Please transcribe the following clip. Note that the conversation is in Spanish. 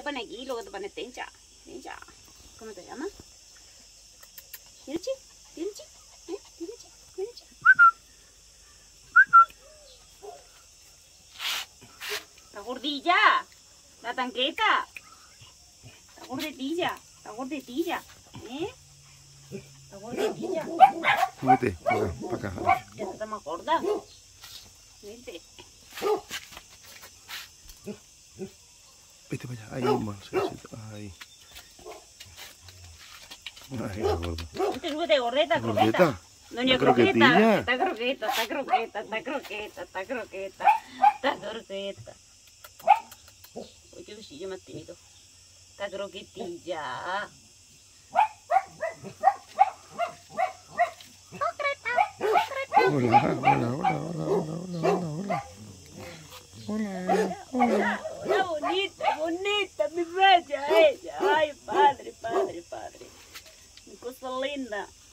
pone aquí y luego te pone Tencha. Tencha. ¿Cómo te llamas? Tirichi, Tirichi, Tirichi, Tirichi. La gordilla, la tanqueta, la gordetilla, la gordetilla, la gordetilla. Vete, para acá. Ya está más gorda. Vente. Vete para allá, ahí, Marcelcito, ahí. Ay, la gorda. Vente, súbete, gordeta, croqueta. ¿Gordeta? Doña ¿La Croqueta, croquetilla? está croqueta, está croqueta, está croqueta, está croqueta, está croqueta. Uy, qué bichillo más tímido. Está croquetilla. Hola, hola, hola, hola, hola, hola, hola, hola. Hola, Hola, bonita, bonita, mi bella ella. Ay, padre, padre, padre. Mi cosa linda.